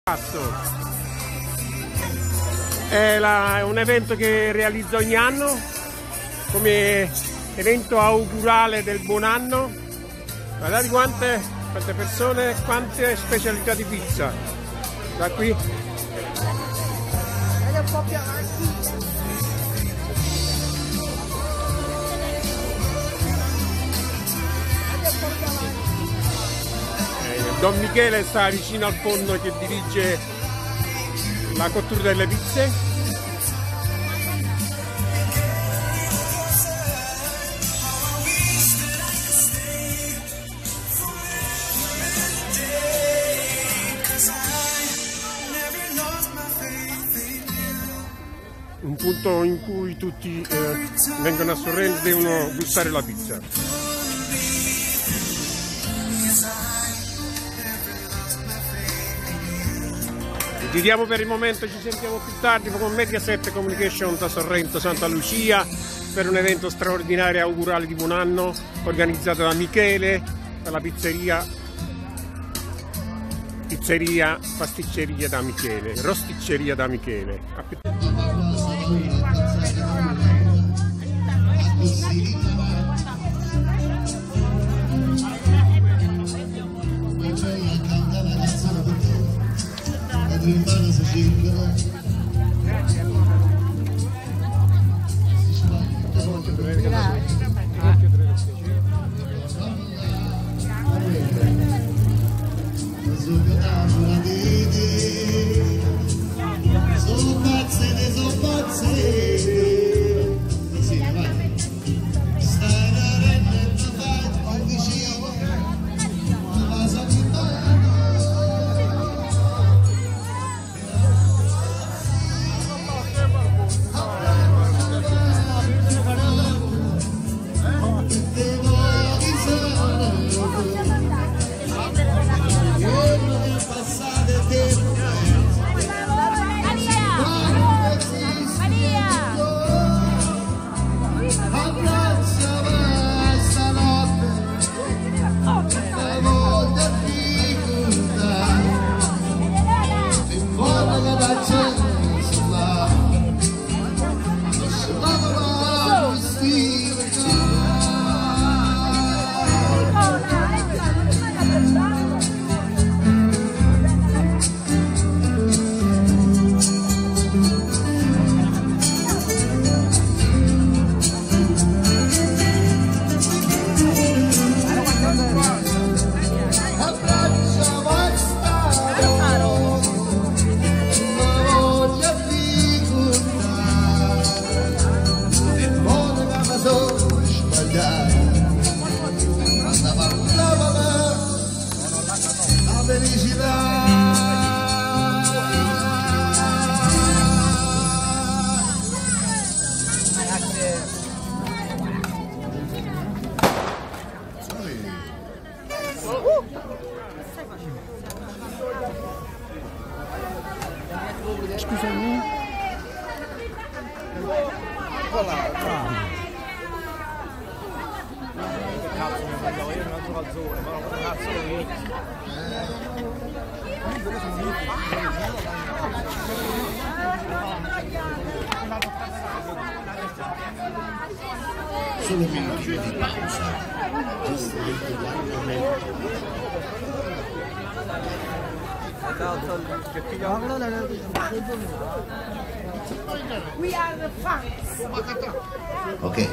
È un evento che realizzo ogni anno come evento augurale del buon anno. Guardate quante persone, quante specialità di pizza. Da qui. Vedi un po' più avanti. Don Michele sta vicino al forno che dirige la cottura delle pizze. Un punto in cui tutti vengono a Sorrento e devono gustare la pizza. Giriamo per il momento, ci sentiamo più tardi con Mediaset Communication da Sorrento Santa Lucia per un evento straordinario augurale di buon anno organizzato da Michele, dalla pizzeria Pasticceria da Michele, Rosticceria da Michele. Scusami. Cazzo mi mangiavo io in una zona, ma non cazzo lì. Solo minuti di pausa. Giusto il momento. We are the fans. Ok.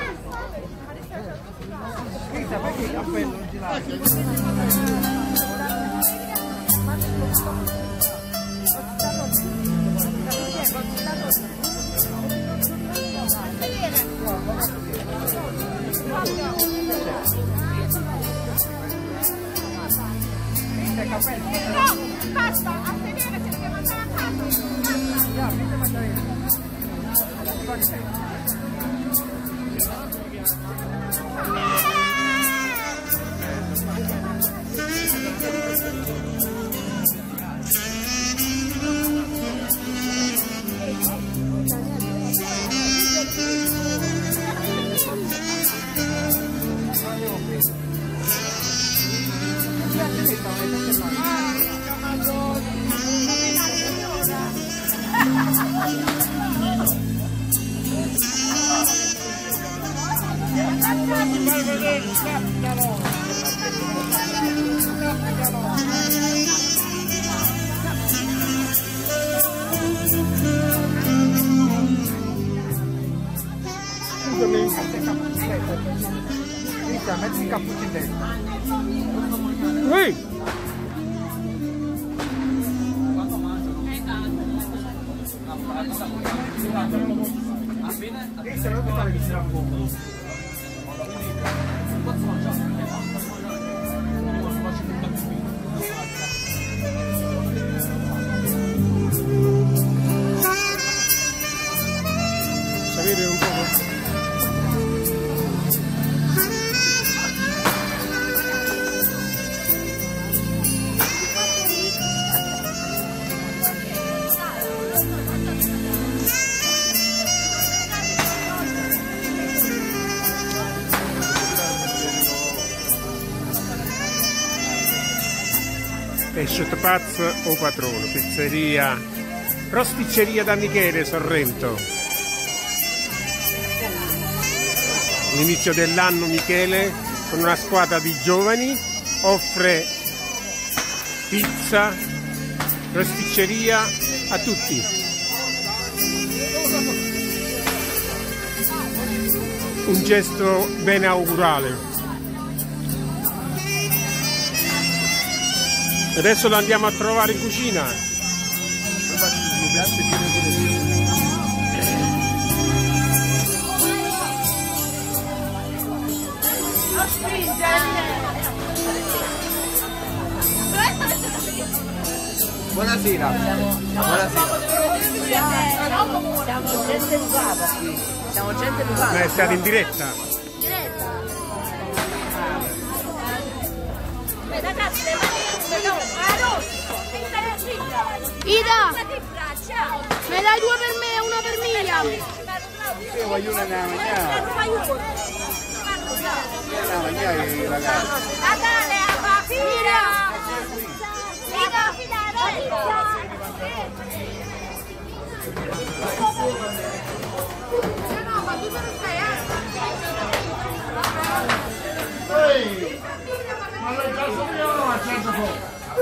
No, basta, a vedere se deve mandare a casa. Metti il cappuccino dentro. Ui! Sapete un po'? Pesce Paz o Patrono, pizzeria, rosticceria da Michele Sorrento. All'inizio dell'anno Michele, con una squadra di giovani, offre pizza, rosticceria a tutti. Un gesto ben augurale. Adesso lo andiamo a trovare in cucina. Buonasera. Buonasera. Siamo gente educata qui. Siamo gente educata. Ma siete in diretta? Ida, me dai due per me e una per Miriam. Io voglio una mangiare. Una mangiare, ragazzi. Ma lo già sappiamo, ma certo.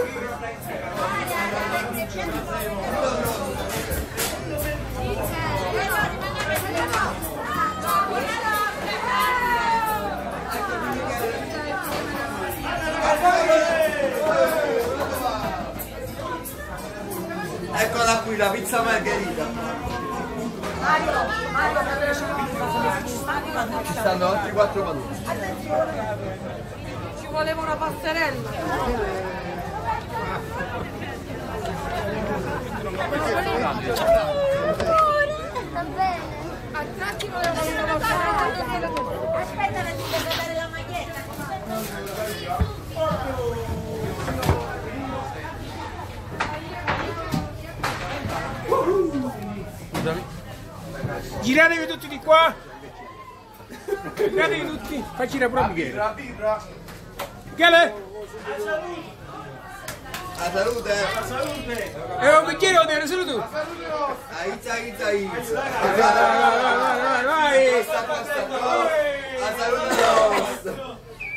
Eccola qui, la pizza margherita. Ci stanno altri 4 pallotti. Ci voleva una passerella. Va bene. A tratti voleva una passerella. Aspetta, devi dare la maglietta. Giratevi tutti di qua. Giratevi tutti. Fai girare pure Michele. Michele? A salute! A salute! Un bicchiere o te, solo tu. Aizza. Vai. A salute!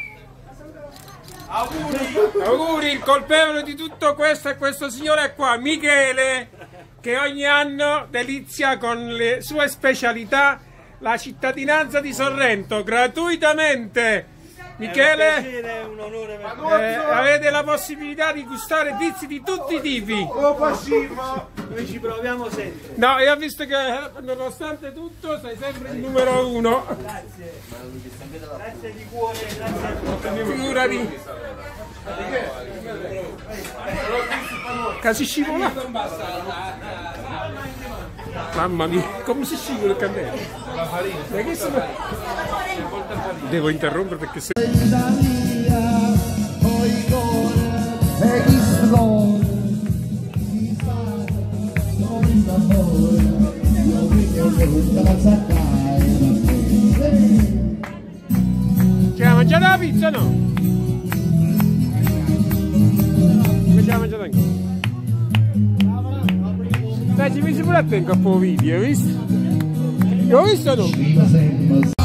Auguri, il colpevole di tutto questo è questo signore qua, Michele, che ogni anno delizia con le sue specialità la cittadinanza di Sorrento, gratuitamente. Michele, È un onore per avete la possibilità di gustare pizze di tutti i tipi. noi, ci proviamo sempre. No, e ho visto che nonostante tutto sei sempre il numero uno. Grazie di cuore, grazie. Figurati. Casi scivolato. Mamma mia, come si scivola il cannello? La farina. Devo interrompere perché se... Ci ha mangiato la pizza, no? Come ci ha mangiato anche? Dai, ci misi pure a te in capo video, hai visto? L'ho visto tu?